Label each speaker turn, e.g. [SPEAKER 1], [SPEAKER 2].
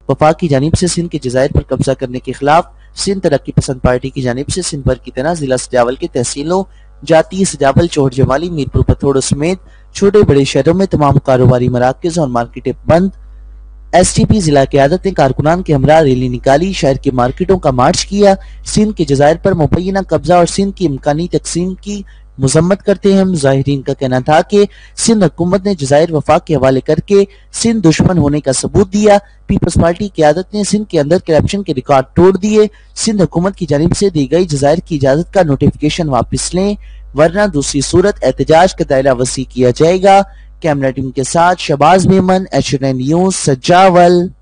[SPEAKER 1] वफाक की जानिब से सिंध के जजायर पर कब्जा करने के खिलाफ सिंध तरक्की पसंद पार्टी की जानिब से सिंध भर की तरह जिला सजावल के तहसीलों जाती सजावल, चोट जमाली, मीरपुर पथोड़ो समेत छोटे बड़े शहरों में तमाम कारोबारी मराकज और मार्केटें बंद। STP जिला क़यादत ने कारकुनान के हमरा रैली निकाली, शहर की मार्केटों का मार्च किया। सिंध के जजायर पर मुबैना कब्जा और सिंध की इम्कानी तकसीम की मजम्मत करते हैं। मुजाहिरीन का कहना था कि सिंध हुकूमत ने जजायर वफाक के हवाले करके सिंध दुश्मन होने का सबूत दिया। पीपल्स पार्टी क़यादत ने सिंध के अंदर करप्शन के रिकॉर्ड तोड़ दिए। सिंध हुकूमत की जानिब से दी गई जजायर की इजाजत का नोटिफिकेशन वापस लें, वरना दूसरी सूरत एहतजाज का दायरा वसी किया जाएगा। कैमरा टीम के साथ शहबाज मेमन, H9 न्यूज़, सजावल।